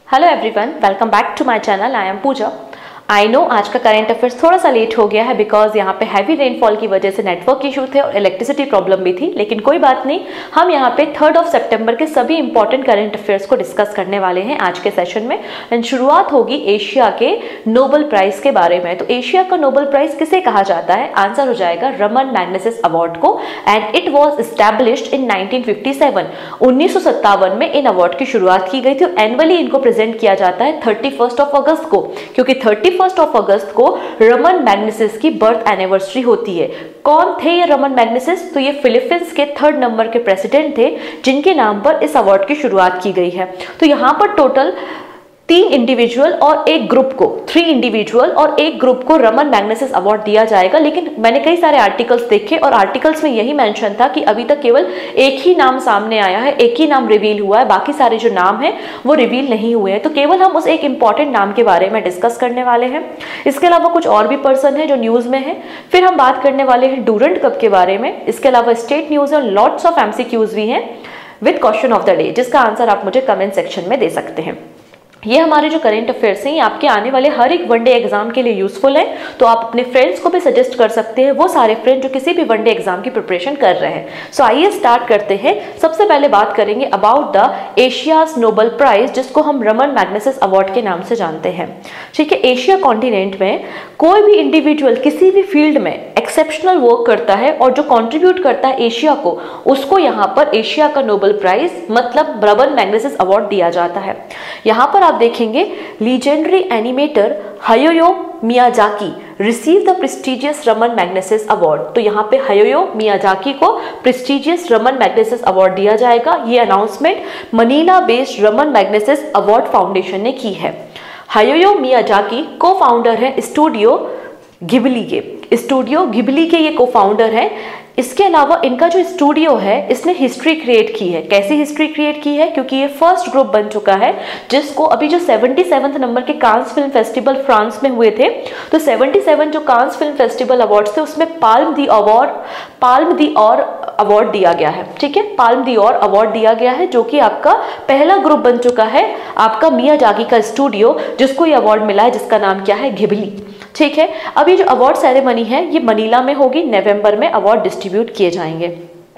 Hello everyone, welcome back to my channel. I am Pooja. I know आज का current affairs थोड़ा सा late हो गया है बिकॉज यहाँ पे हैवी रेनफॉल की वजह से नेटवर्क इशू थे और इलेक्ट्रिसिटी प्रॉब्लम भी थी, लेकिन कोई बात नहीं। हम यहाँ पे 3 सितंबर के सभी इंपॉर्टेंट करंट अफेयर्स को डिस्कस करने वाले हैं आज के सेशन में। एंड शुरुआत होगी एशिया के नोबेल प्राइज के बारे में। तो एशिया का नोबेल प्राइज किसे कहा जाता है? आंसर हो जाएगा रमन मैग्नेसिस अवार्ड को। And it was established in 1957। 1957 में इन अवार्ड की शुरुआत की गई थी। एनुअली इनको प्रेजेंट किया जाता है 31 अगस्त को, क्योंकि 31 अगस्त को रमन मैग्नेसिस की बर्थ एनिवर्सरी होती है। कौन थे ये रमन मैग्नेसिस? तो ये फिलीपींस के 3rd नंबर के प्रेसिडेंट थे जिनके नाम पर इस अवार्ड की शुरुआत की गई है। तो यहां पर टोटल 3 इंडिविजुअल और एक ग्रुप को 3 इंडिविजुअल और एक ग्रुप को रमन मैग्नेसिस अवार्ड दिया जाएगा। लेकिन मैंने कई सारे आर्टिकल्स देखे और आर्टिकल्स में यही मेंशन था कि अभी तक केवल एक ही नाम सामने आया है, एक ही नाम रिवील हुआ है, बाकी सारे जो नाम हैं वो रिवील नहीं हुए हैं। तो केवल हम उस एक इंपॉर्टेंट नाम के बारे में डिस्कस करने वाले हैं। इसके अलावा कुछ और भी पर्सन है जो न्यूज में है। फिर हम बात करने वाले हैं डूरंट कप के बारे में। इसके अलावा स्टेट न्यूज और लॉट्स ऑफ एमसीक्यूज भी हैं with question of the day, जिसका आंसर आप मुझे कमेंट सेक्शन में दे सकते हैं। ये हमारे जो करंट अफेयर्स हैं, ये आपके आने वाले हर एक वनडे एग्जाम के लिए यूजफुल है। तो आप अपने फ्रेंड्स को भी सजेस्ट कर सकते हैं, वो सारे फ्रेंड जो किसी भी वनडे एग्जाम की प्रिपरेशन कर रहे हैं। सो आइए स्टार्ट करते हैं। सबसे पहले बात करेंगे about the Asia's Nobel prize, जिसको हम रमन मैग्नेसिस अवार्ड के नाम से जानते हैं। ठीक है, एशिया कॉन्टिनेंट में कोई भी इंडिविजुअल किसी भी फील्ड में एक्सेप्शनल वर्क करता है और जो कंट्रीब्यूट करता है एशिया को, उसको यहाँ पर एशिया का नोबेल प्राइज मतलब रमन मैग्नेसिस अवार्ड दिया जाता है। यहाँ पर आप देखेंगे legendary animator Hayao Miyazaki receive the prestigious Ramon Magsaysay award. तो यहाँ पे हायाओ मियाजाकी को प्रेस्टिजियस रमन मैग्नेसिस अवार्ड दिया जाएगा। ये announcement Manila based Ramon Magsaysay award foundation ने की है। हायाओ मियाजाकी को फाउंडर है स्टूडियो घिबली के ये को फाउंडर है। इसके अलावा इनका जो स्टूडियो है इसने हिस्ट्री क्रिएट की है। कैसी हिस्ट्री क्रिएट की है? क्योंकि ये फर्स्ट ग्रुप बन चुका है जिसको अभी जो 77वें नंबर के कांस फिल्म फेस्टिवल फ्रांस में हुए थे, तो 77 जो कांस फिल्म फेस्टिवल अवार्ड्स थे उसमें पाल्म दी और अवार्ड दिया गया है। ठीक है, पाल्म दी और अवार्ड दिया गया है, जो कि आपका पहला ग्रुप बन चुका है आपका मियाजाकी का स्टूडियो, जिसको ये अवार्ड मिला है, जिसका नाम क्या है? घिबली। ठीक है, अब ये जो अवार्ड सेरेमनी है ये मनीला में होगी। नवंबर में अवार्ड डिस्ट्रीब्यूट किए जाएंगे।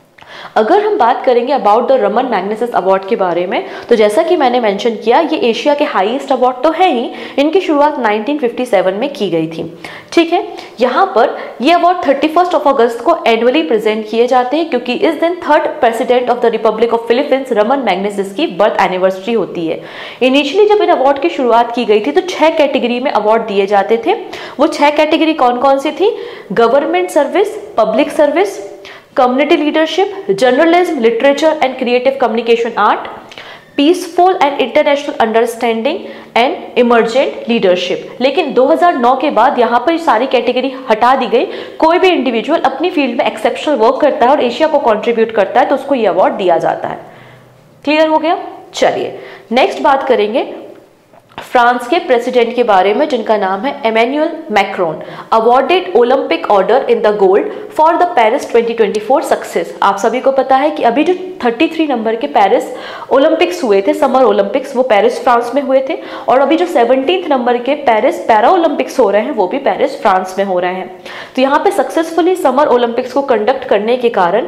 अगर हम बात करेंगे about the Ramon Magsaysay award के बारे में, तो जैसा कि मैंने मेंशन किया, ये एशिया के हाईएस्ट अवार्ड तो है ही। इनकी शुरुआत 1957 में की गई थी। ठीक है, यहाँ पर ये अवार्ड 31 अगस्त को एनुअली प्रेजेंट किए जाते हैं, क्योंकि इस दिन 3rd president of the Republic of Philippines Ramon Magsaysay की बर्थ एनिवर्सरी होती है। इनिशियली जब इन अवार्ड की शुरुआत की गई थी तो 6 कैटेगरी में अवार्ड दिए जाते थे। वो 6 कैटेगरी कौन कौन सी थी? Government service, public service, community leadership, journalism, literature and creative communication art, peaceful and international understanding and emergent leadership. लेकिन 2009 के बाद यहाँ पर सारी कैटेगरी हटा दी गई। कोई भी इंडिविजुअल अपनी फील्ड में एक्सेप्शनल वर्क करता है और एशिया को कंट्रीब्यूट करता है तो उसको ये अवार्ड दिया जाता है। क्लियर हो गया? चलिए नेक्स्ट बात करेंगे फ्रांस के प्रेसिडेंट के बारे में, जिनका नाम है Emmanuel Macron. Awarded Olympic order in the gold for the Paris 2024 success. आप सभी को पता है कि अभी जो 33 नंबर के पेरिस ओलंपिक्स हुए थे, समर ओलंपिक्स, वो पेरिस फ्रांस में हुए थे। और अभी जो 17 नंबर के पेरिस पैरा ओलंपिक्स हो रहे हैं वो भी पेरिस फ्रांस में हो रहे हैं। तो यहाँ पे सक्सेसफुली समर ओलंपिक्स को कंडक्ट करने के कारण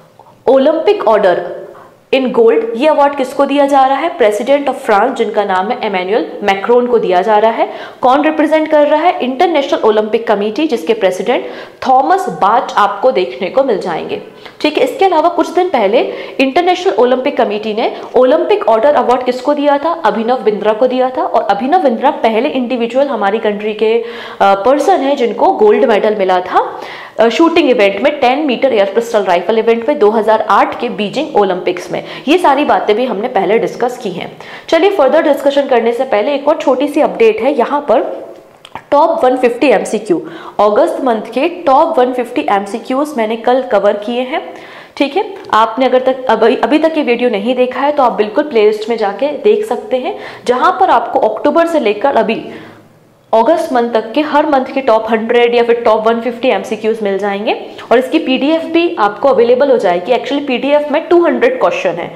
ओलंपिक ऑर्डर इन गोल्ड ये अवार्ड किसको दिया जा रहा है? प्रेसिडेंट ऑफ फ्रांस, जिनका नाम है एमेन्युअल मैक्रोन को दिया जा रहा है। कौन रिप्रेजेंट कर रहा है? इंटरनेशनल ओलंपिक कमेटी, जिसके प्रेसिडेंट थॉमस बाच आपको देखने को मिल जाएंगे। ठीक है, इसके अलावा कुछ दिन पहले इंटरनेशनल ओलंपिक कमेटी ने ओलंपिक ऑर्डर अवार्ड किसको दिया था? अभिनव बिंद्रा को दिया था। और अभिनव बिंद्रा पहले इंडिविजुअल हमारी कंट्री के पर्सन है जिनको गोल्ड मेडल मिला था शूटिंग इवेंट में, 10 meter air pistol rifle event में 2008 के बीजिंग ओलंपिक्स में। ये सारी बातें भी हमने पहले डिस्कस की हैं। चलिए फर्दर डिस्कशन करने से पहले एक और छोटी सी अपडेट है। यहाँ पर टॉप 150 एमसीक्यू, अगस्त मंथ के टॉप 150 एमसीक्यूज मैंने कल कवर किए हैं। ठीक है, आपने अगर अभी तक ये वीडियो नहीं देखा है तो आप बिल्कुल प्लेलिस्ट में जाके देख सकते हैं, जहां पर आपको अक्टूबर से लेकर अभी अगस्त मंथ तक के हर मंथ के टॉप 100 या फिर टॉप 150 एमसीक्यूज मिल जाएंगे। और इसकी पीडीएफ भी आपको अवेलेबल हो जाएगी। एक्चुअली पीडीएफ में 200 क्वेश्चन है।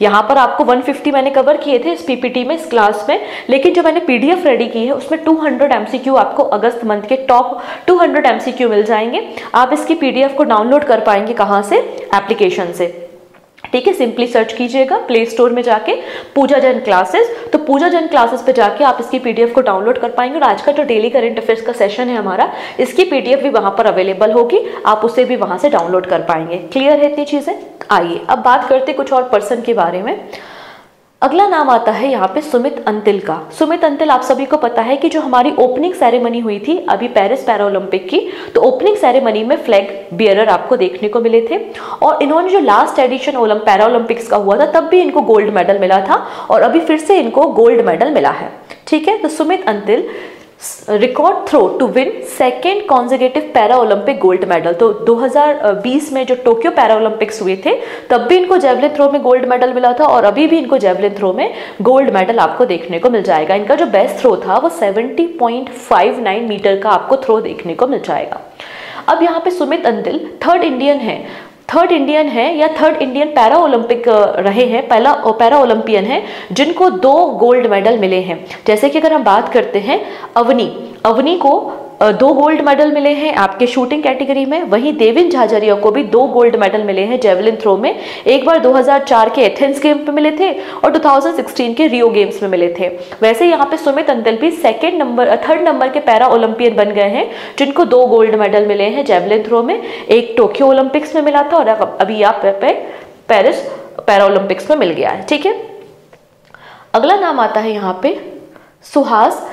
यहाँ पर आपको 150 मैंने कवर किए थे इस पीपीटी में, इस क्लास में, लेकिन जो मैंने पीडीएफ रेडी की है उसमें 200 एमसीक्यू आपको अगस्त मंथ के टॉप 200 एमसीक्यू मिल जाएंगे। आप इसकी पीडीएफ को डाउनलोड कर पाएंगे कहाँ से? एप्लीकेशन से। ठीक है, सिंपली सर्च कीजिएगा प्ले स्टोर में जाके पूजा जैन क्लासेस, तो पूजा जैन क्लासेस पे जाके आप इसकी पीडीएफ को डाउनलोड कर पाएंगे। और आज का जो डेली करंट अफेयर्स का सेशन है हमारा, इसकी पीडीएफ भी वहां पर अवेलेबल होगी, आप उसे भी वहां से डाउनलोड कर पाएंगे। क्लियर है इतनी चीजें? आइए अब बात करते कुछ और पर्सन के बारे में। अगला नाम आता है यहाँ पे सुमित अंतिल का। सुमित अंतिल आप सभी को पता है कि जो हमारी ओपनिंग सेरेमनी हुई थी अभी पेरिस पैरालंपिक की, तो ओपनिंग सेरेमनी में फ्लैग बियरर आपको देखने को मिले थे। और इन्होंने जो लास्ट एडिशन पैरालंपिक्स का हुआ था तब भी इनको गोल्ड मेडल मिला था और अभी फिर से इनको गोल्ड मेडल मिला है। ठीक है, तो Sumit Antil record throw to win second consecutive Para Olympic gold medal. तो 2020 में जो टोक्यो पैरा ओलंपिक्स हुए थे तब भी इनको जेवलिन थ्रो में गोल्ड मेडल मिला था और अभी भी इनको जेवलिन थ्रो में गोल्ड मेडल आपको देखने को मिल जाएगा। इनका जो बेस्ट थ्रो था वो 70.59 मीटर का आपको थ्रो देखने को मिल जाएगा। अब यहाँ पे सुमित अंतिल थर्ड इंडियन है या थर्ड इंडियन पैरा ओलंपिक रहे हैं, पहला पैरा ओलंपियन है जिनको 2 गोल्ड मेडल मिले हैं। जैसे कि अगर हम बात करते हैं अवनी को 2 गोल्ड मेडल मिले हैं आपके शूटिंग कैटेगरी में, वहीं देविन झाझरिया को भी 2 गोल्ड मेडल मिले हैं जेवलिन थ्रो में। एक बार 2004 के एथेंस गेम पे मिले थे और 2016 के रियो गेम्स में मिले थे। वैसे यहाँ पे सुमित अंतिल भी थर्ड नंबर के पैरा ओलंपियन बन गए हैं जिनको 2 गोल्ड मेडल मिले हैं जेवलिन थ्रो में। एक टोक्यो ओलंपिक्स में मिला था और अभी यहाँ पे पेरिस पैरा ओलंपिक्स में मिल गया है। ठीक है, अगला नाम आता है यहाँ पे सुहास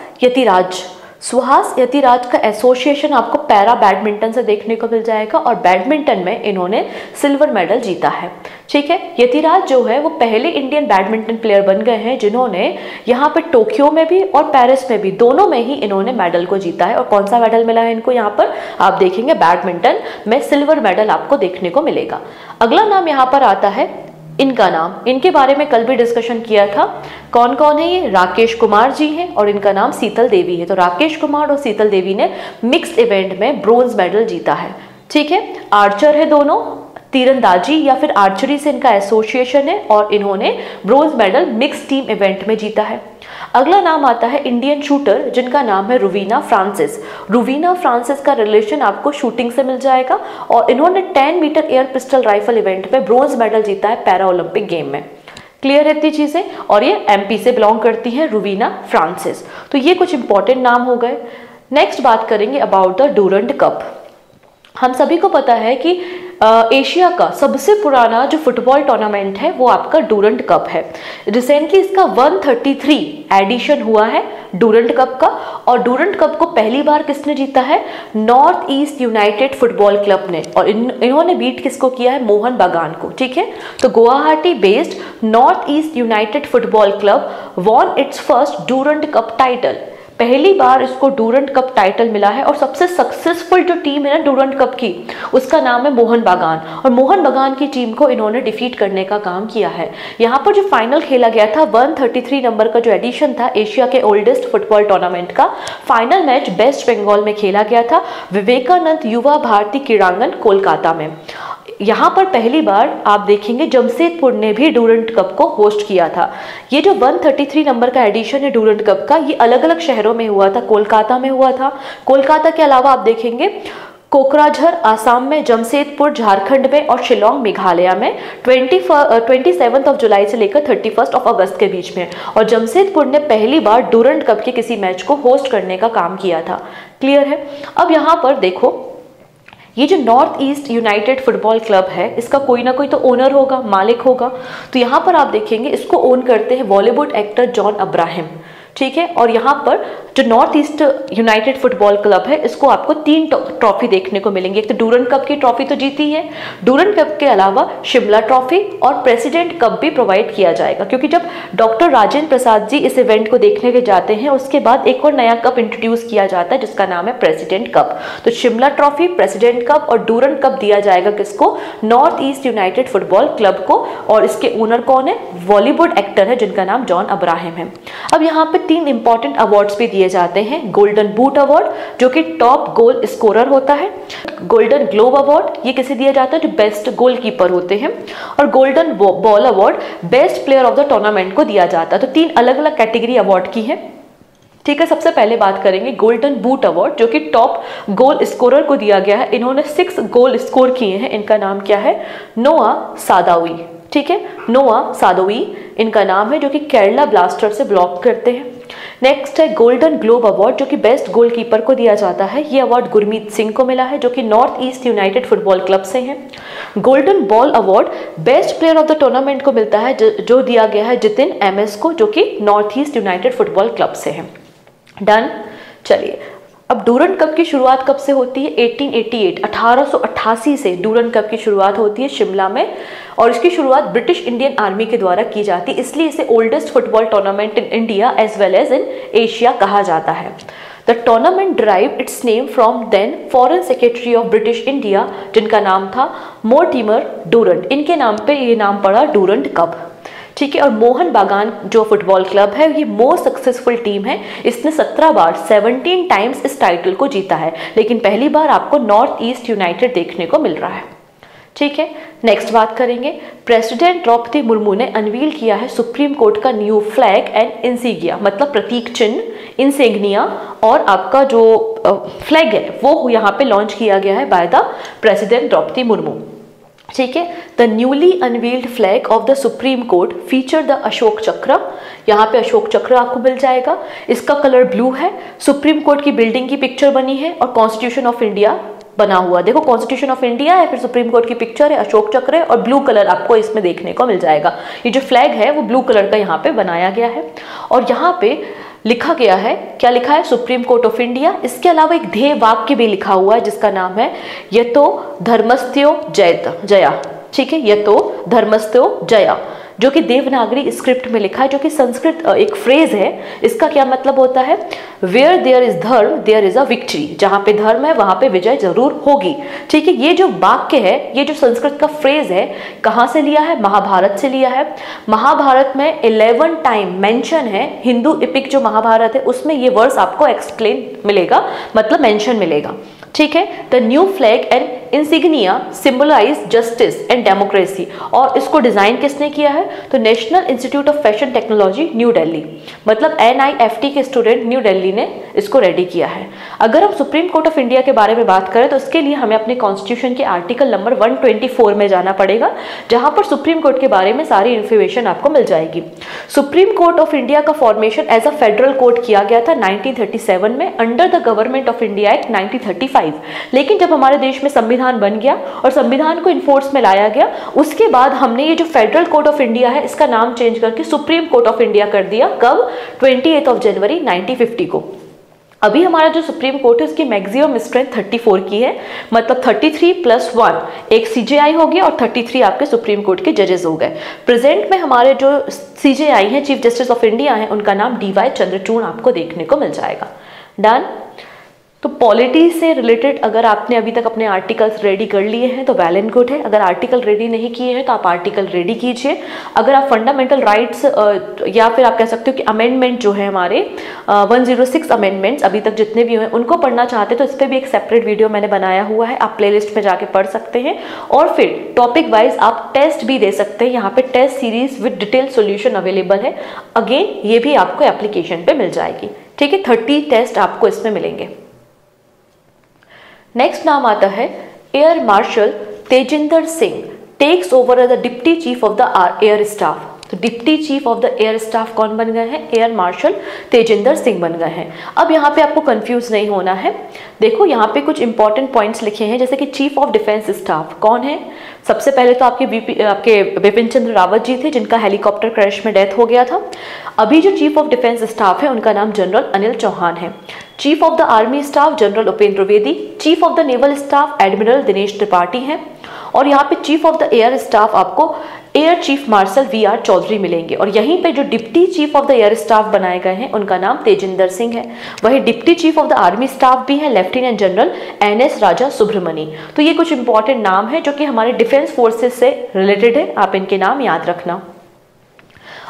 यतिराज का एसोसिएशन आपको पैरा बैडमिंटन से देखने को मिल जाएगा और बैडमिंटन में इन्होंने सिल्वर मेडल जीता है। ठीक है, यतिराज जो है वो पहले इंडियन बैडमिंटन प्लेयर बन गए हैं जिन्होंने यहाँ पे टोक्यो में भी और पेरिस में भी, दोनों में ही इन्होंने मेडल को जीता है। और कौन सा मेडल मिला है इनको? यहाँ पर आप देखेंगे बैडमिंटन में सिल्वर मेडल आपको देखने को मिलेगा। अगला नाम यहाँ पर आता है इनका नाम, इनके बारे में कल भी डिस्कशन किया था। कौन कौन है ये? राकेश कुमार जी हैं और इनका नाम शीतल देवी है। तो राकेश कुमार और शीतल देवी ने मिक्स्ड इवेंट में ब्रोंज मेडल जीता है। ठीक है, आर्चर है दोनों, तीरंदाजी या फिर आर्चरी से इनका एसोसिएशन है और इन्होंने bronze medal mix team event में जीता है। अगला नाम आता है इंडियन शूटर जिनका नाम है रुवीना फ्रांसिस का रिलेशन आपको शूटिंग से मिल जाएगा और इन्होंने 10 meter air pistol rifle event में ब्रोंज मेडल जीता है पैरा ओलंपिक गेम में। क्लियर है इतनी चीजें? और ये एमपी से बिलोंग करती हैं रुवीना फ्रांसिस। तो ये कुछ इंपॉर्टेंट नाम हो गए। नेक्स्ट बात करेंगे अबाउट द डूरंट कप। हम सभी को पता है कि एशिया का सबसे पुराना जो फुटबॉल टूर्नामेंट है वो आपका डूरंट कप है। रिसेंटली इसका 133 एडिशन हुआ है डूरंट कप का और डूरंट कप को पहली बार किसने जीता है? North East United football club ने। और इन्होंने बीट किसको किया है? मोहन बागान को। ठीक है, तो Guwahati based North East United football club won its first Durand cup title. पहली बार इसको डूरंट कप टाइटल मिला है और सबसे सक्सेसफुल जो टीम है ना डूरंट कप की, उसका नाम है मोहन बागान। और मोहन बागान की टीम को इन्होंने डिफीट करने का काम किया है। यहाँ पर जो फाइनल खेला गया था 133 नंबर का जो एडिशन था एशिया के ओल्डेस्ट फुटबॉल टूर्नामेंट का, फाइनल मैच वेस्ट बंगाल में खेला गया था, विवेकानंद युवा भारती क्रीड़ांगन कोलकाता में। यहाँ पर पहली बार आप देखेंगे जमशेदपुर ने भी डूरंट कप को होस्ट किया था। ये जो 133 नंबर का एडिशन है डूरंट कप का, ये अलग अलग शहरों में हुआ था। कोलकाता में हुआ था, कोलकाता के अलावा आप देखेंगे कोकराझार आसाम में, जमशेदपुर झारखंड में और शिलोंग मेघालय में 27 जुलाई से लेकर 31 अगस्त के बीच में। और जमशेदपुर ने पहली बार डूरंट कप के किसी मैच को होस्ट करने का काम किया था। क्लियर है? अब यहाँ पर देखो, ये जो North East United football club है इसका कोई ना कोई तो ओनर होगा, मालिक होगा। तो यहाँ पर आप देखेंगे इसको ओन करते हैं बॉलीवुड एक्टर जॉन अब्राहम। ठीक है, और यहाँ पर जो North East United football club है इसको आपको 3 ट्रॉफी देखने को मिलेंगी। एक तो डूरंट कप की ट्रॉफी तो जीती है, डूरंट कप के अलावा शिमला ट्रॉफी और प्रेसिडेंट कप भी प्रोवाइड किया जाएगा, क्योंकि जब डॉक्टर राजेंद्र प्रसाद जी इस इवेंट को देखने के जाते हैं उसके बाद एक और नया कप इंट्रोड्यूस किया जाता है जिसका नाम है प्रेसिडेंट कप। तो शिमला ट्रॉफी, प्रेसिडेंट कप और डूरंट कप दिया जाएगा किसको? North East United football club को। और इसके ओनर कौन है? बॉलीवुड एक्टर है जिनका नाम जॉन अब्राहम है। अब यहाँ पे 3 इंपॉर्टेंट अवार्ड्स भी दिए जाते हैं। गोल्डन बूट अवार्ड जो कि टॉप गोल स्कोरर होता है, गोल्डन ग्लोब अवार्ड ये किसे दिया जाता है जो बेस्ट गोलकीपर होते हैं, और golden ball award best player of the tournament को दिया जाता है। तो 3 अलग अलग कैटेगरी अवार्ड की है, ठीक है। सबसे पहले बात करेंगे गोल्डन बूट अवार्ड जो कि टॉप गोल स्कोरर को दिया गया है। इन्होंने 6 गोल स्कोर किए हैं। इनका नाम क्या है? नोआ सादावी, ठीक है, नोआ सादावी इनका नाम है, जो कि केरला ब्लास्टर से ब्लॉक करते हैं। नेक्स्ट है गोल्डन ग्लोब अवार्ड जो कि बेस्ट गोलकीपर को दिया जाता है। ये अवार्ड गुरमीत सिंह को मिला है जो कि North East United football club से हैं। Golden ball award best player of the tournament को मिलता है जो दिया गया है जितिन एमएस को, जो कि North East United football club से हैं। डन। चलिए, अब डूरंड कप की शुरुआत कब से होती है? 1888 से डूरंड कप की शुरुआत होती है शिमला में, और इसकी शुरुआत ब्रिटिश इंडियन आर्मी के द्वारा की जाती है, इसलिए इसे oldest football tournament in India as well as in Asia कहा जाता है। The tournament drive its name from then foreign secretary of British India जिनका नाम था मोर्टिमर डूरंड। इनके नाम पे ये नाम पड़ा डूरंड कप, ठीक है। और मोहन बागान जो फुटबॉल क्लब है ये मोस्ट सक्सेसफुल टीम है। इसने 17 बार 17 टाइम्स इस टाइटल को जीता है, लेकिन पहली बार आपको नॉर्थ ईस्ट यूनाइटेड देखने को मिल रहा है, ठीक है। नेक्स्ट बात करेंगे, प्रेसिडेंट द्रौपदी मुर्मू ने अनवील किया है सुप्रीम कोर्ट का न्यू फ्लैग एंड इंसिग्निया, मतलब प्रतीक चिन्ह, इंसिग्निया, और आपका जो फ्लैग है वो यहाँ पे लॉन्च किया गया है by the president Draupadi Murmu, ठीक है। The newly unveiled flag of the Supreme Court feature the Ashoka Chakra. यहाँ पे अशोक चक्र आपको मिल जाएगा। इसका कलर ब्लू है। सुप्रीम कोर्ट की बिल्डिंग की पिक्चर बनी है और कॉन्स्टिट्यूशन ऑफ इंडिया बना हुआ। देखो, कॉन्स्टिट्यूशन ऑफ इंडिया है, फिर सुप्रीम कोर्ट की पिक्चर है, अशोक चक्र है, और ब्लू कलर आपको इसमें देखने को मिल जाएगा। ये जो फ्लैग है वो ब्लू कलर का यहाँ पे बनाया गया है, और यहाँ पे लिखा गया है, क्या लिखा है? Supreme Court of India. इसके अलावा एक ध्येय वाक्य भी लिखा हुआ है जिसका नाम है यतो धर्मस्थ्यो जया, ठीक है, यतो धर्मस्थ्यो जया, जो कि देवनागरी स्क्रिप्ट में लिखा है, जो कि संस्कृत एक फ्रेज है। इसका क्या मतलब होता है? Where there is dharma there is a victory. जहां पे धर्म है वहां पे विजय जरूर होगी, ठीक है। ये जो वाक्य है, ये जो संस्कृत का फ्रेज है, कहां से लिया है? महाभारत से लिया है। महाभारत में 11 टाइम मेंशन है, हिंदू एपिक जो महाभारत है उसमें ये वर्स आपको एक्सप्लेन मिलेगा, मतलब मेंशन मिलेगा, ठीक है। The new flag and insignia symbolise justice and democracy, और इसको डिजाइन किसने किया है? तो National Institute of Fashion Technology New Delhi, मतलब NIFT के स्टूडेंट न्यू दिल्ली ने इसको रेडी किया है। अगर हम सुप्रीम कोर्ट ऑफ इंडिया के बारे में बात करें तो इसके लिए हमें अपने कॉन्स्टिट्यूशन के आर्टिकल नंबर 124 में जाना पड़ेगा, जहां पर सुप्रीम कोर्ट के बारे में सारी इंफॉर्मेशन आपको मिल जाएगी। सुप्रीम कोर्ट ऑफ इंडिया का formation as a federal court किया गया था 1937 में under the Government of India Act 1935, लेकिन जब हमारे देश में संविधान बन गया और संविधान को इन्फोर्स में लाया गया, उसके बाद हमने ये जो फेडरल कोर्ट ऑफ इंडिया है इसका नाम चेंज करके सुप्रीम कोर्ट ऑफ इंडिया कर दिया। कब? 28 जनवरी 1950 को। अभी हमारा जो सुप्रीम कोर्ट है उसकी मैक्सिमम स्ट्रेंथ 34 की है, मतलब 33 + 1 एक CJI हो गया और 33 आपके सुप्रीम कोर्ट के जजेस हो गए। प्रेजेंट में हमारे जो CJI हैं, चीफ जस्टिस ऑफ इंडिया हैं, उनका नाम DY चंद्रचूड़ आपको देखने को मिल जाएगा। डन। तो पॉलिटी से रिलेटेड अगर आपने अभी तक अपने आर्टिकल्स रेडी कर लिए हैं तो वेल एंड गुड है। अगर आर्टिकल रेडी नहीं किए हैं तो आप आर्टिकल रेडी कीजिए। अगर आप फंडामेंटल राइट्स या फिर आप कह सकते हो कि अमेंडमेंट जो है हमारे 106 अमेंडमेंट्स अभी तक जितने भी हुए उनको पढ़ना चाहते तो इस पर भी एक सेपरेट वीडियो मैंने बनाया हुआ है, आप प्लेलिस्ट में जाके पढ़ सकते हैं। और फिर टॉपिक वाइज आप टेस्ट भी दे सकते हैं, यहाँ पे test series with detail solution available है। अगेन ये भी आपको एप्लीकेशन पे मिल जाएगी, ठीक है। 30 टेस्ट आपको इसमें मिलेंगे। नेक्स्ट नाम आता है air marshal Tejinder Singh takes over as the deputy chief of the air staff. तो deputy chief of the air staff कौन बन गए हैं? एयर मार्शल तेजिंदर सिंह बन गए हैं। अब यहाँ पे आपको कंफ्यूज नहीं होना है। देखो यहाँ पे कुछ इंपॉर्टेंट पॉइंट्स लिखे हैं, जैसे कि चीफ ऑफ डिफेंस स्टाफ कौन है? सबसे पहले तो आपके बिपिन चंद्र रावत जी थे, जिनका हेलीकॉप्टर क्रैश में डेथ हो गया था। अभी जो चीफ ऑफ डिफेंस स्टाफ है उनका नाम जनरल अनिल चौहान है। Chief of the army staff general Upendra Dwivedi. Chief of the naval staff admiral Dinesh Tripathi हैं। और यहाँ पे chief of the air staff आपको air chief marshal VR Chaudhari मिलेंगे। और यहीं पे जो deputy chief of the air staff बनाए गए हैं उनका नाम तेजिंदर सिंह है। वही deputy chief of the army staff भी है lieutenant general NS Raja Subramani. तो ये कुछ इंपॉर्टेंट नाम है जो कि हमारे डिफेंस फोर्सेस से रिलेटेड है, आप इनके नाम याद रखना।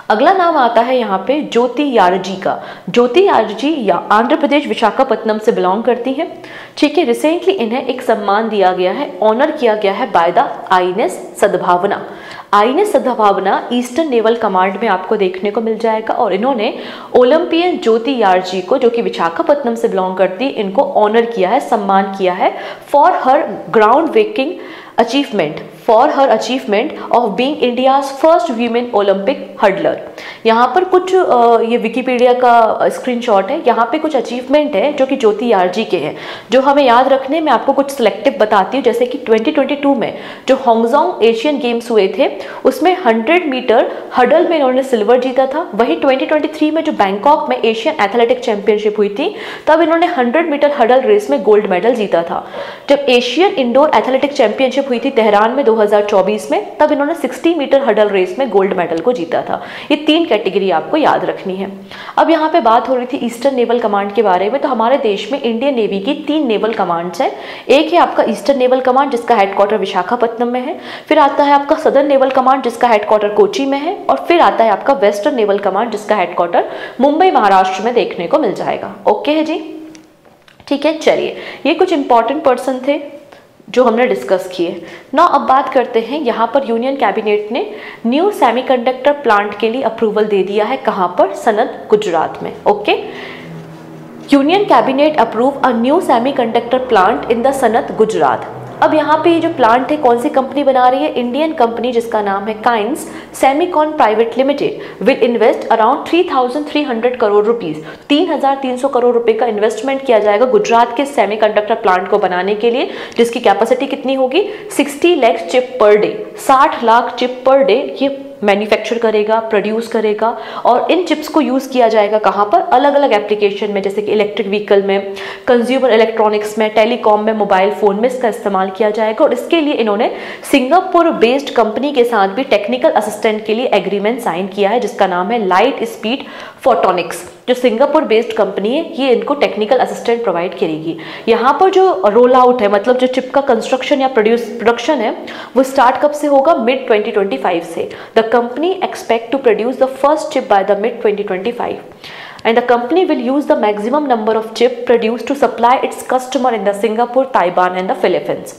अगला नाम आता है यहाँ पे ज्योति यारजी का। ज्योति यारजी या आंध्र प्रदेश विशाखापट्टनम से बिलोंग करती हैं। ठीक है, रिसेंटली इन्हें एक सम्मान दिया गया है, ऑनर किया गया है by the INS Sadbhavna. INS Sadbhavna eastern naval command में आपको देखने को मिल जाएगा और इन्होंने ओलंपियन ज्योति यारजी को, जो कि विशाखापट्टनम से बिलोंग करती है, इनको ऑनर किया है, सम्मान किया है for her ground breaking achievement, for her achievement of being India's first women Olympic hurdler. यहाँ पर कुछ ये विकिपीडिया का स्क्रीनशॉट है, यहाँ पे कुछ अचीवमेंट है जो कि ज्योति यारजी के हैं, जो हमें याद रखने में आपको कुछ सिलेक्टिव बताती हूँ। जैसे कि 2022 में जो हांगकांग एशियन गेम्स हुए थे उसमें 100 मीटर हर्डल में इन्होंने सिल्वर जीता था। वही 2023 में जो बैंकॉक में एशियन एथलेटिक चैंपियनशिप हुई थी तब इन्होंने 100 मीटर हर्डल रेस में गोल्ड मेडल जीता था। जब एशियन इंडोर एथलेटिक चैंपियनशिप हुई थी तेहरान में 2024 में, तब इन्होंने 60 मीटर हर्डल रेस में गोल्ड मेडल को जीता था। ये 3 कैटेगरी आपको याद रखनी है। अब यहाँ पे बात हो रही थी ईस्टर्न नेवल कमांड के बारे में, तो हमारे देश में इंडियन नेवी की 3 नेवल कमांड्स हैं। एक है आपका ईस्टर्न नेवल कमांड जिसका हेडक्वार्टर विशाखापट्टनम में है, फिर आता है आपका सदर्न नेवल कमांड जिसका हेडक्वार्टर कोची में है, और फिर आता है आपका वेस्टर्न नेवल कमांड जिसका हेडक्वार्टर मुंबई महाराष्ट्र में देखने को मिल जाएगा। ओके है जी, ठीक है। चलिए, ये कुछ इंपॉर्टेंट पर्सन थे जो हमने डिस्कस किए। ना अब बात करते हैं, यहाँ पर यूनियन कैबिनेट ने न्यू सेमीकंडक्टर प्लांट के लिए अप्रूवल दे दिया है। कहाँ पर? सनत, गुजरात में। Okay, union cabinet approve a new semiconductor plant in the Sanand, Gujarat. अब यहाँ पे ये जो प्लांट है कौन सी कंपनी बना रही है? इंडियन कंपनी जिसका नाम है Kaynes Semicon private limited will invest around 3,300 crore rupees. 3,300 crore रुपए का इन्वेस्टमेंट किया जाएगा गुजरात के सेमीकंडक्टर प्लांट को बनाने के लिए, जिसकी कैपेसिटी कितनी होगी? 60 lakh chip per day. 60 lakh chip per day ये मैन्युफैक्चर करेगा, प्रोड्यूस करेगा, और इन चिप्स को यूज़ किया जाएगा कहाँ पर? अलग अलग एप्लीकेशन में, जैसे कि इलेक्ट्रिक व्हीकल में, कंज्यूमर इलेक्ट्रॉनिक्स में, टेलीकॉम में, मोबाइल फ़ोन में इसका इस्तेमाल किया जाएगा। और इसके लिए इन्होंने सिंगापुर बेस्ड कंपनी के साथ भी टेक्निकल असिस्टेंट के लिए एग्रीमेंट साइन किया है जिसका नाम है लाइट स्पीड फोटोनिक्स। जो सिंगापुर बेस्ड कंपनी है ये इनको टेक्निकल असिस्टेंट प्रोवाइड करेगी। यहाँ पर जो रोल आउट है, मतलब जो चिप का कंस्ट्रक्शन या प्रोडक्शन है, वो स्टार्ट कब से होगा? मिड 2025 से। The company expect to produce the first chip by the mid 2025 and the company will use the maximum number of chip produced to supply its customer in the Singapore, Taiwan and the Philippines।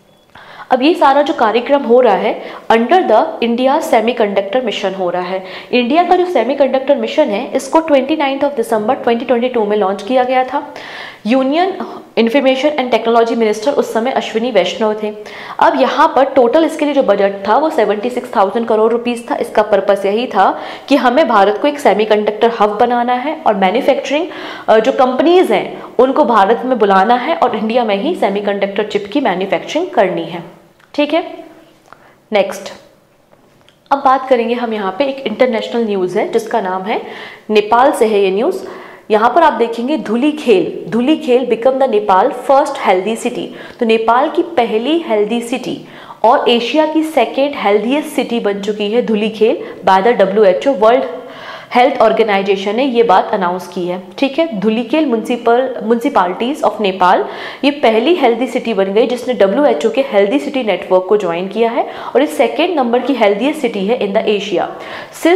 अब ये सारा जो कार्यक्रम हो रहा है under the India semiconductor mission हो रहा है। इंडिया का जो सेमीकंडक्टर मिशन है इसको 29 दिसंबर 2022 में लॉन्च किया गया था। Union information and technology minister उस समय अश्विनी वैष्णव थे। अब यहाँ पर टोटल इसके लिए जो बजट था वो 76,000 करोड़ रुपीस था। इसका पर्पस यही था कि हमें भारत को एक सेमीकंडक्टर हब बनाना है और मैन्युफैक्चरिंग जो कंपनीज हैं उनको भारत में बुलाना है और इंडिया में ही सेमीकंडक्टर चिप की मैन्युफैक्चरिंग करनी है। ठीक है, नेक्स्ट अब बात करेंगे हम यहाँ पे एक इंटरनेशनल न्यूज़ है जिसका नाम है, नेपाल से है ये न्यूज़। यहाँ पर आप देखेंगे Dhulikhel become the Nepal first healthy city. तो नेपाल की पहली हेल्दी सिटी और एशिया की सेकेंड हेल्दीएस्ट सिटी बन चुकी है Dhulikhel by the WHO, world health organisation ने ये बात अनाउंस की है। ठीक है, धुलीखेल म्यूनिसिपालिटीज ऑफ नेपाल ये पहली हेल्दी सिटी बन गई जिसने WHO के हेल्दी सिटी नेटवर्क को ज्वाइन किया है और ये सेकेंड नंबर की हेल्दीएस्ट सिटी है इन द एशिया। सिंस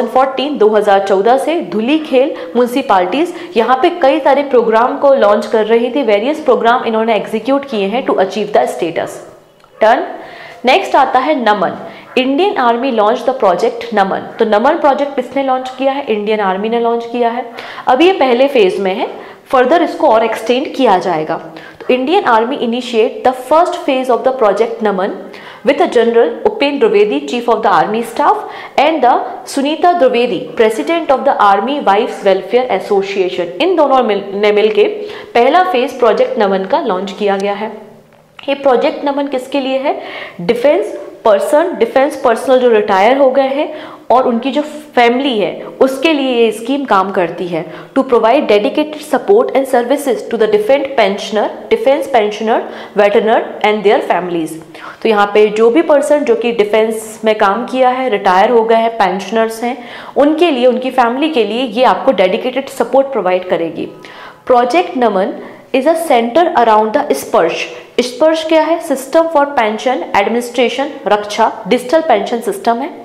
2014 से धुलीखेल म्यूनिसिपालिटीज यहाँ पे कई सारे प्रोग्राम को लॉन्च कर रही थी। वेरियस प्रोग्राम इन्होंने एग्जीक्यूट किए हैं to achieve the status. Done. Next आता है Naman. Indian army launch the project Naman. तो नमन प्रोजेक्ट किसने लॉन्च किया है? इंडियन आर्मी ने लॉन्च किया है। अभी ये पहले फेज में है, फर्दर इसको और एक्सटेंड किया जाएगा। तो Indian army initiate the first phase of the project Naman with General Upen Dwivedi, Chief of the Army Staff, and the Sunita Dwivedi, President of the Army Wives Welfare Association। इन दोनों ने मिलके पहला फेज प्रोजेक्ट नमन का launch किया गया है। ये प्रोजेक्ट नमन किसके लिए है? डिफेंस पर्सनल जो रिटायर हो गए हैं और उनकी जो फैमिली है उसके लिए ये स्कीम काम करती है। To provide dedicated support and services to the defence pensioner, veteran and their families. तो यहाँ पे जो भी पर्सन जो कि डिफेंस में काम किया है, रिटायर हो गए हैं, पेंशनर्स हैं, उनके लिए, उनकी फैमिली के लिए ये आपको डेडिकेटेड सपोर्ट प्रोवाइड करेगी। Project Naman is a centre around the Sparsh. Sparsh क्या है? System for pension administration Raksha, digital pension system है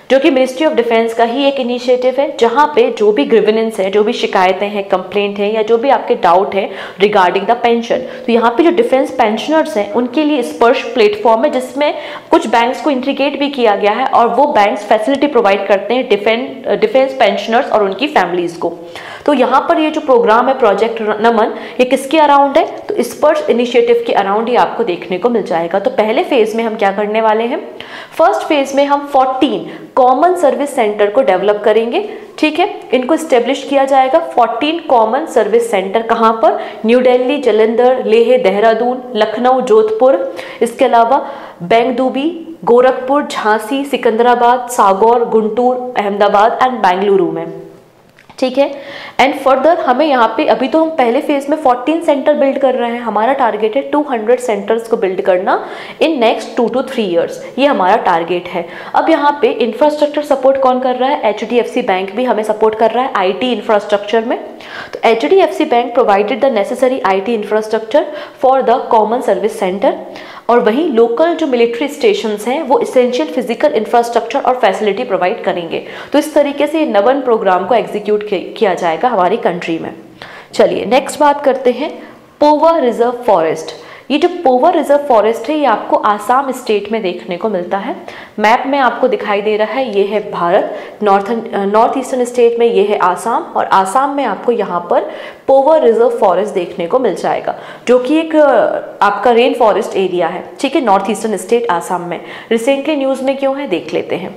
जो कि मिनिस्ट्री ऑफ डिफेंस का ही एक इनिशिएटिव है, जहां पे जो भी ग्रीवेंस है, जो भी शिकायतें हैं, कंप्लेंट है, या जो भी आपके डाउट है रिगार्डिंग द पेंशन, तो यहाँ पे जो डिफेंस पेंशनर्स हैं उनके लिए स्पर्श प्लेटफॉर्म है, जिसमें कुछ बैंक्स को इंटीग्रेट भी किया गया है और वो बैंक्स फैसिलिटी प्रोवाइड करते हैं डिफेंस पेंशनर्स और उनकी फैमिलीज को। तो यहाँ पर ये जो प्रोग्राम है प्रोजेक्ट नमन, ये किसके अराउंड है, तो स्पर्श इनिशिएटिव के अराउंड ये आपको देखने को मिल जाएगा। तो पहले फेज में हम क्या करने वाले हैं, फर्स्ट फेज में हम 14 कॉमन सर्विस सेंटर को डेवलप करेंगे, ठीक है। इनको स्टेब्लिश किया जाएगा 14 कॉमन सर्विस सेंटर, कहाँ पर, न्यू दिल्ली, जालंधर, लेह, देहरादून, लखनऊ, जोधपुर, इसके अलावा बेंगलुरु, गोरखपुर, झांसी, सिकंदराबाद, सागौर, गुंटूर, अहमदाबाद एंड बेंगलुरु में, ठीक है। एंड फर्दर हमें यहाँ पे, अभी तो हम पहले फेज में 14 सेंटर बिल्ड कर रहे हैं, हमारा टारगेट है 200 सेंटर्स को बिल्ड करना इन नेक्स्ट 2 to 3 years, ये हमारा टारगेट है। अब यहाँ पे इंफ्रास्ट्रक्चर सपोर्ट कौन कर रहा है, HDFC बैंक भी हमें सपोर्ट कर रहा है IT इंफ्रास्ट्रक्चर में। तो HDFC bank provided the necessary IT infrastructure for the common service centre, और वहीं लोकल जो मिलिट्री स्टेशंस हैं वो इसेंशियल फिजिकल इंफ्रास्ट्रक्चर और फैसिलिटी प्रोवाइड करेंगे। तो इस तरीके से ये नवन प्रोग्राम को एग्जीक्यूट किया जाएगा हमारी कंट्री में। चलिए नेक्स्ट बात करते हैं पोवा रिजर्व फॉरेस्ट। ये जो पोवा रिजर्व फॉरेस्ट है ये आपको आसाम स्टेट में देखने को मिलता है। मैप में आपको दिखाई दे रहा है, ये है भारत, नॉर्थ ईस्टर्न स्टेट में ये है आसाम, और आसाम में आपको यहाँ पर पोवा रिजर्व फॉरेस्ट देखने को मिल जाएगा, जो कि एक आपका रेन फॉरेस्ट एरिया है, ठीक है, नॉर्थ ईस्टर्न स्टेट आसाम में। रिसेंटली न्यूज़ में क्यों है देख लेते हैं।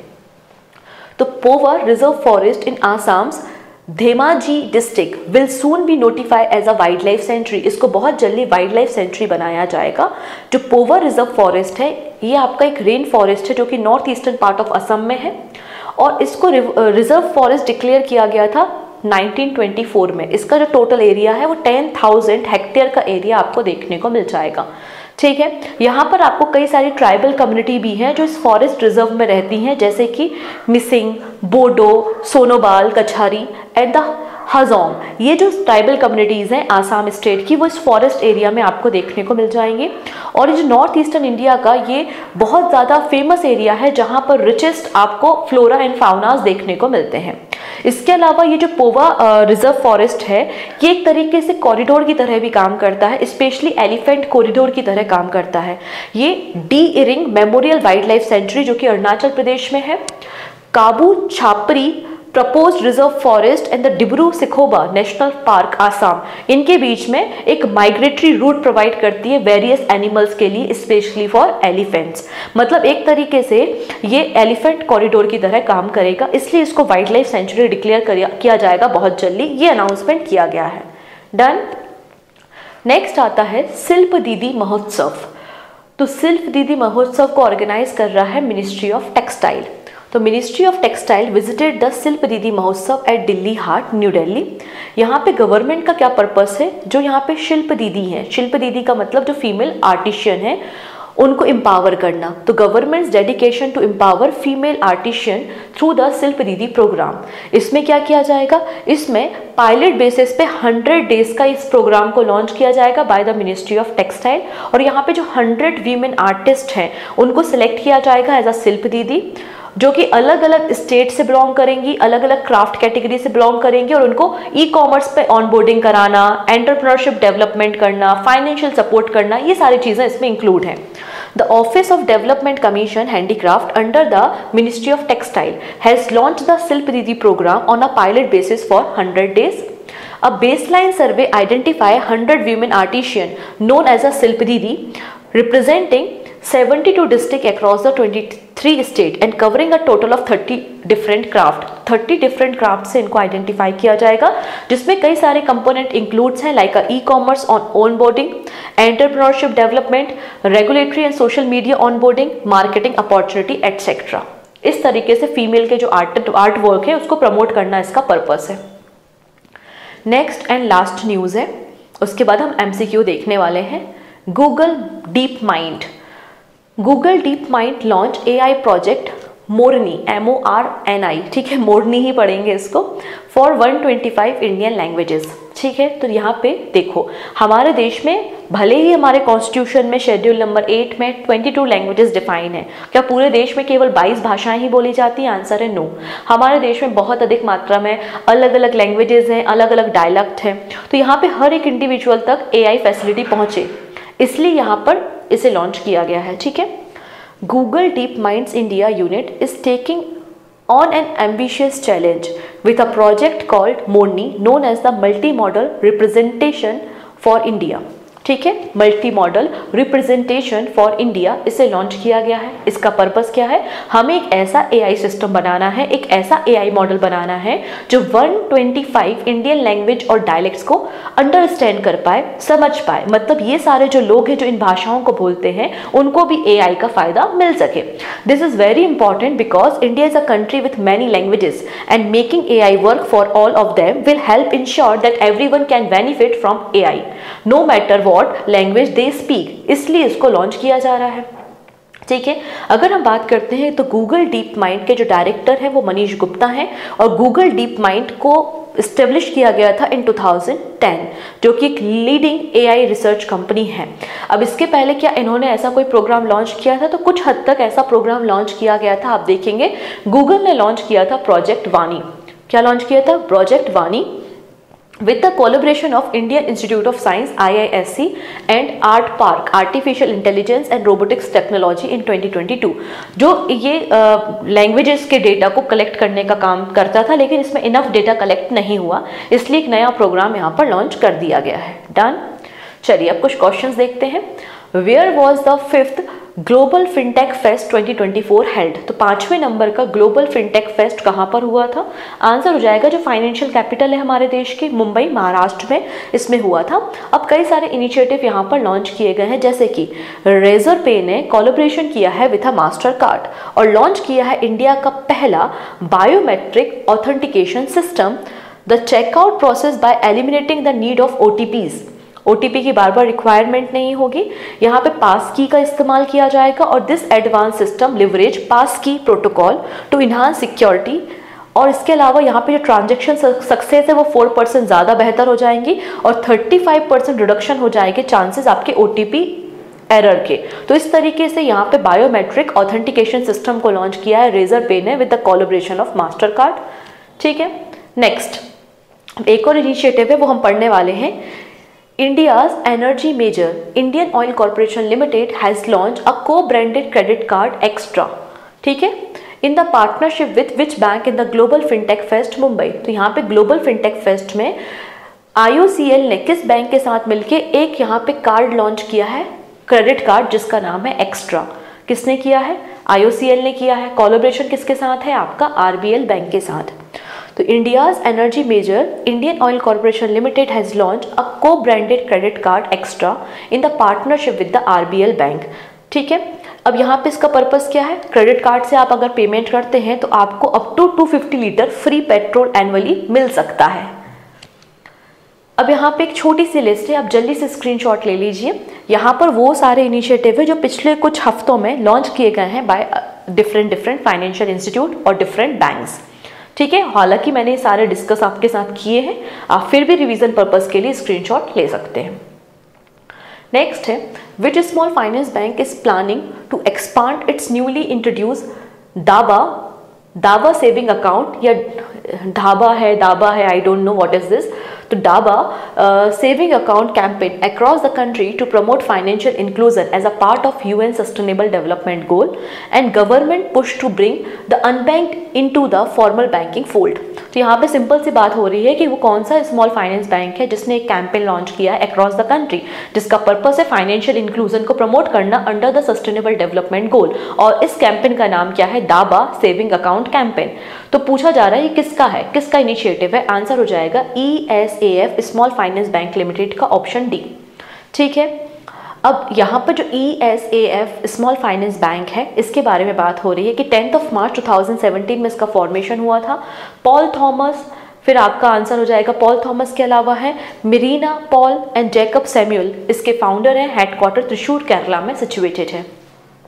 तो Poba reserve forest in Assam's Dhemaji district will soon be notify as a wildlife sanctuary. इसको बहुत जल्दी वाइल्ड लाइफ सेंचुरी बनाया जाएगा। जो पोवा रिजर्व फॉरेस्ट है ये आपका एक रेन फॉरेस्ट है, जो कि north eastern part of Assam में है, और इसको रिजर्व फॉरेस्ट डिक्लेयर किया गया था 1924 में। इसका जो टोटल एरिया है वो 10,000 हेक्टेयर का एरिया आपको देखने को मिल जाएगा, ठीक है। यहाँ पर आपको कई सारी ट्राइबल कम्युनिटी भी हैं जो इस फॉरेस्ट रिजर्व में रहती हैं, जैसे कि मिसिंग, बोडो, सोनोबाल, कछारी एंड द हजोंग। ये जो ट्राइबल कम्युनिटीज़ हैं आसाम स्टेट की, वो इस फॉरेस्ट एरिया में आपको देखने को मिल जाएंगे। और ये जो नॉर्थ ईस्टर्न इंडिया का ये बहुत ज़्यादा फेमस एरिया है, जहाँ पर रिचेस्ट आपको फ्लोरा एंड फाउनास देखने को मिलते हैं। इसके अलावा ये जो पोवा रिजर्व फॉरेस्ट है ये एक तरीके से कॉरिडोर की तरह भी काम करता है, स्पेशली एलिफेंट कॉरिडोर की तरह काम करता है। ये D Ering memorial wildlife sanctuary, जो कि अरुणाचल प्रदेश में है, Kabu Chapori proposed reserve forest and the Dibru Saikhowa national park Assam, इनके बीच में एक माइग्रेटरी रूट प्रोवाइड करती है वेरियस एनिमल्स के लिए, स्पेशली फॉर एलिफेंट्स। मतलब एक तरीके से ये एलिफेंट कॉरिडोर की तरह काम करेगा, इसलिए इसको वाइल्ड लाइफ सेंचुरी डिक्लेयर किया जाएगा बहुत जल्दी। ये अनाउंसमेंट किया गया है। डन। नेक्स्ट आता है शिल्प दीदी महोत्सव। तो शिल्प दीदी महोत्सव को ऑर्गेनाइज कर रहा है मिनिस्ट्री ऑफ टेक्सटाइल। तो ministry of textile visited the Shilp Didi Mahotsav at Delhi Haat, New Delhi. यहाँ पे गवर्नमेंट का क्या पर्पस है, जो यहाँ पे शिल्प दीदी हैं, शिल्प दीदी का मतलब जो फीमेल आर्टिशियन है उनको एम्पावर करना। तो government's dedication to empower female artisan through the Shilp Didi programme. इसमें क्या किया जाएगा, इसमें पायलट बेसिस पे 100 डेज का इस प्रोग्राम को लॉन्च किया जाएगा by the ministry of textile. और यहाँ पे जो 100 वीमेन आर्टिस्ट हैं उनको सिलेक्ट किया जाएगा एज अ शिल्प दीदी, जो कि अलग अलग स्टेट से बिलोंग करेंगी, अलग अलग क्राफ्ट कैटेगरी से बिलोंग करेंगी, और उनको ई-कॉमर्स पे ऑनबोर्डिंग कराना, एंटरप्रेन्योरशिप डेवलपमेंट करना, फाइनेंशियल सपोर्ट करना, ये सारी चीज़ें इसमें इंक्लूड हैं। The Office of Development Commission Handicraft under the Ministry of Textile has launched the Shilp Didi program on a pilot basis for 100 days. A baseline survey identified 100 women artisans known as a Shilp Didi, representing 72 districts across the 23 states and covering a total of 30 different craft. 30 different craft से इनको identify किया जाएगा, जिसमें कई सारे component includes हैं like e-commerce on boarding, entrepreneurship development, regulatory and social media on boarding, marketing opportunity etcetera. इस तरीके से फीमेल के जो आर्ट वर्क है उसको प्रमोट करना इसका पर्पस है। नेक्स्ट एंड लास्ट न्यूज़ है, उसके बाद हम MCQ देखने वाले हैं। Google DeepMind. Google DeepMind launch AI project Morni, MORNI, ठीक है, मोरनी ही पढ़ेंगे इसको, फॉर 125 इंडियन लैंग्वेजेस। ठीक है। तो यहाँ पे देखो हमारे देश में भले ही हमारे कॉन्स्टिट्यूशन में शेड्यूल नंबर 8 में 22 लैंग्वेजेस डिफाइन है, क्या पूरे देश में केवल 22 भाषाएं ही बोली जाती हैं? आंसर है नो। हमारे देश में बहुत अधिक मात्रा में अलग अलग लैंग्वेजेस हैं, अलग अलग डायलेक्ट हैं। तो यहाँ पे हर एक इंडिविजुअल तक AI फैसिलिटी पहुंचे, इसलिए यहाँ पर इसे लॉन्च किया गया है। ठीक है। Google DeepMind's India unit is taking on an ambitious challenge with a project called MORNI, known as the Multi-Modal Representation for India। ठीक है, multimodal representation for India इसे लॉन्च किया गया है। इसका पर्पस क्या है? हमें एक ऐसा AI सिस्टम बनाना है, एक ऐसा AI मॉडल बनाना है जो 125 इंडियन लैंग्वेज और डायलेक्ट्स को अंडरस्टैंड कर पाए, समझ पाए। मतलब ये सारे जो लोग हैं जो इन भाषाओं को बोलते हैं उनको भी AI का फायदा मिल सके। This is very important because India is a country with many languages and making AI work for all of them will help ensure that everyone can benefit from AI no matter language they speak, इसलिए इसको launch किया जा रहा है। ठीक है। अगर हम बात करते हैं तो गूगल डीप माइंड के जो डायरेक्टर हैं वो मनीष गुप्ता हैं और गूगल डीप माइंड को इस्टेब्लिश किया गया था इन 2010, जो कि एक लीडिंग AI रिसर्च कंपनी है। अब इसके पहले क्या इन्होंने ऐसा कोई प्रोग्राम लॉन्च किया था? तो कुछ हद तक ऐसा प्रोग्राम लॉन्च किया गया था। आप देखेंगे गूगल ने लॉन्च किया था प्रोजेक्ट वाणी। क्या लॉन्च किया था? Project Vaani with the collaboration of Indian Institute of Science IISc and Art Park Artificial Intelligence and Robotics Technology in 2022, जो ये लैंग्वेजेस के डेटा को कलेक्ट करने का काम करता था, लेकिन इसमें इनफ डेटा कलेक्ट नहीं हुआ, इसलिए एक नया प्रोग्राम यहाँ पर लॉन्च कर दिया गया है। डन। चलिए अब कुछ क्वेश्चंस देखते हैं। Where was the 5th global fintech fest 2024 held? तो 5वें नंबर का ग्लोबल फिनटेक फेस्ट कहाँ पर हुआ था? आंसर हो जाएगा जो फाइनेंशियल कैपिटल है हमारे देश की, मुंबई, महाराष्ट्र में, इसमें हुआ था। अब कई सारे इनिशिएटिव यहाँ पर लॉन्च किए गए हैं, जैसे कि रेजर पे ने कोलैबोरेशन किया है विथ अ मास्टर कार्ड और लॉन्च किया है इंडिया का पहला biometric authentication system, the checkout process by eliminating the need of OTPs। OTP की बार बार रिक्वायरमेंट नहीं होगी, यहाँ पे पास की का इस्तेमाल किया जाएगा और this advance system leverage passkey protocol to enhance security. और इसके अलावा यहाँ पे जो ट्रांजैक्शन सक्सेस है वो 4% ज़्यादा बेहतर हो जाएंगी और 35% रिडक्शन हो जाएंगे चांसेस आपके OTP एरर के। तो इस तरीके से यहाँ पे बायोमेट्रिक ऑथेंटिकेशन सिस्टम को लॉन्च किया है रेजर पे ने with the collaboration of Mastercard. ठीक है। नेक्स्ट एक और इनिशिएटिव है वो हम पढ़ने वाले हैं। India's energy major Indian Oil Corporation Limited has launched a co-branded credit card Extra। ठीक है। In the partnership with which bank in the Global FinTech Fest Mumbai? तो यहाँ पे ग्लोबल फिनटेक फेस्ट में IOCL ने किस बैंक के साथ मिलके एक यहाँ पे कार्ड लॉन्च किया है, क्रेडिट कार्ड, जिसका नाम है एक्स्ट्रा। किसने किया है? IOCL ने किया है। कोलैबोरेशन किसके साथ है? आपका RBL बैंक के साथ। तो India's energy major Indian oil corporation limited has launch a co-branded credit card extra in the partnership with the RBL bank. ठीक है। अब यहाँ पे इसका पर्पस क्या है? क्रेडिट कार्ड से आप अगर पेमेंट करते हैं तो आपको up to 250 litre free petrol annually मिल सकता है। अब यहाँ पे एक छोटी सी लिस्ट है, आप जल्दी से स्क्रीनशॉट ले लीजिए। यहाँ पर वो सारे इनिशिएटिव है जो पिछले कुछ हफ्तों में लॉन्च किए गए हैं बाय डिफरेंट फाइनेंशियल इंस्टीट्यूट और डिफरेंट बैंक्स। ठीक है। हालांकि मैंने ये सारे डिस्कस आपके साथ किए हैं, आप फिर भी रिवीजन पर्पस के लिए स्क्रीनशॉट ले सकते हैं। नेक्स्ट है which small finance bank is planning to expand its newly introduce Daba saving account, या ढाबा है, I don't know what is this. तो Daba saving account campaign across the country to promote financial inclusion as a part of UN sustainable development goal and government push to bring the unbanked into the formal banking fold. तो यहाँ पे simple सी बात हो रही है कि वो कौन सा स्मॉल फाइनेंस बैंक है जिसने एक कैंपेन लॉन्च किया है अक्रॉस द कंट्री, जिसका पर्पस है फाइनेंशियल इंक्लूजन को प्रमोट करना under the sustainable development goal, और इस कैंपेन का नाम क्या है? दाबा सेविंग अकाउंट कैंपेन। तो पूछा जा रहा है ये किसका है, किसका इनिशिएटिव है? आंसर हो जाएगा ESAF small finance bank limited का, ऑप्शन डी। ठीक है। अब यहाँ पर जो ESAF स्मॉल फाइनेंस बैंक है इसके बारे में बात हो रही है कि 10 मार्च 2017 में इसका फॉर्मेशन हुआ था। पॉल थॉमस, फिर आपका आंसर हो जाएगा पॉल थॉमस के अलावा है Mereena Paul and Jacob Samuel, इसके फाउंडर हैं। हेडक्वार्टर त्रिशूर केरला में सिचुएटेड है।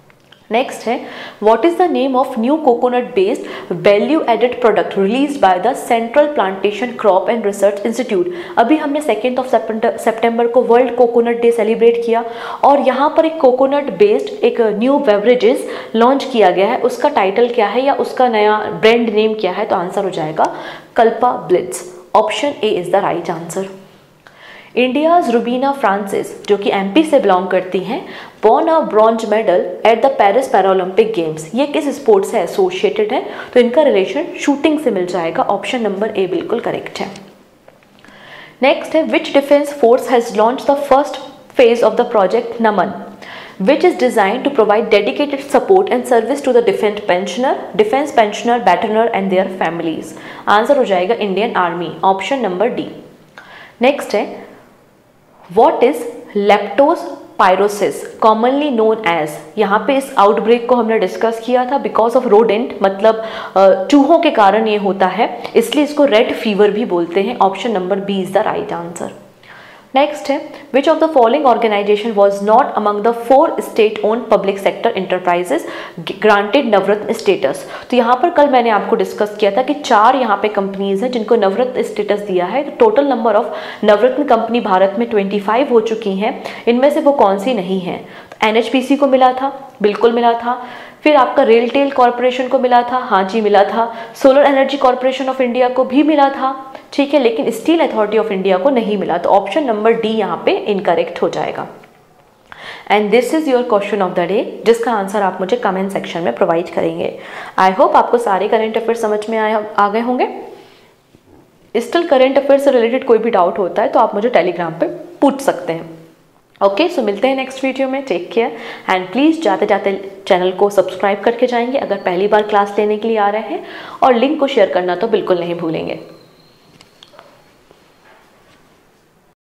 नेक्स्ट है what is the name of new coconut based value added product release by the central plantation crop and research institute. अभी हमने 2 सितंबर को वर्ल्ड कोकोनट डे सेलिब्रेट किया और यहाँ पर एक कोकोनट बेस्ड एक न्यू बेवरेजेस लॉन्च किया गया है। उसका टाइटल क्या है या उसका नया ब्रांड नेम क्या है? तो आंसर हो जाएगा Kalpa blitz. Option A is the right answer. India's Rubina Francis जो कि एमपी से बिलोंग करती हैं, won a bronze medal at the Paris Paralympic games. ये किस स्पोर्ट से एसोसिएटेड है? तो इनका रिलेशन शूटिंग से मिल जाएगा। ऑप्शन नंबर ए बिल्कुल करेक्ट है। नेक्स्ट है which defence force has launch the first phase of the project Naman which is designed to provide dedicated support and service to the defense pensioner, veteran and their families। Answer हो जाएगा Indian army. Option number D. Next है What is leptospirosis commonly known as. यहाँ पे इस outbreak को हमने discuss किया था बिकॉज ऑफ रोडेंट, मतलब चूहों के कारण ये होता है, इसलिए इसको रेड फीवर भी बोलते हैं। Option number B is the right answer. Next है which of the following organisation was not among the 4 state own public sector enterprises granted Navratna status. तो यहाँ पर कल मैंने आपको डिस्कस किया था कि 4 यहाँ पे कंपनीज हैं जिनको नवरत्न स्टेटस दिया है। तो total number of Navratna company Bharat में 25 हो चुकी हैं। इनमें से वो कौन सी नहीं है? तो एनएचपीसी को मिला था, बिल्कुल मिला था। फिर आपका रेलटेल कॉरपोरेशन को मिला था, हाँ जी मिला था। Solar energy corporation of India को भी मिला था, ठीक है, लेकिन स्टील अथॉरिटी ऑफ इंडिया को नहीं मिला। तो ऑप्शन नंबर डी यहाँ पे इनकरेक्ट हो जाएगा। And this is your question of the day, जिसका आंसर आप मुझे कमेंट सेक्शन में प्रोवाइड करेंगे। आई होप आपको सारे करंट अफेयर समझ में आ गए होंगे। स्टिल करंट अफेयर से रिलेटेड कोई भी डाउट होता है तो आप मुझे टेलीग्राम पे पूछ सकते हैं। ओके, सो मिलते हैं नेक्स्ट वीडियो में। टेक केयर एंड प्लीज़ जाते जाते चैनल को सब्सक्राइब करके जाएंगे अगर पहली बार क्लास लेने के लिए आ रहे हैं, और लिंक को शेयर करना तो बिल्कुल नहीं भूलेंगे।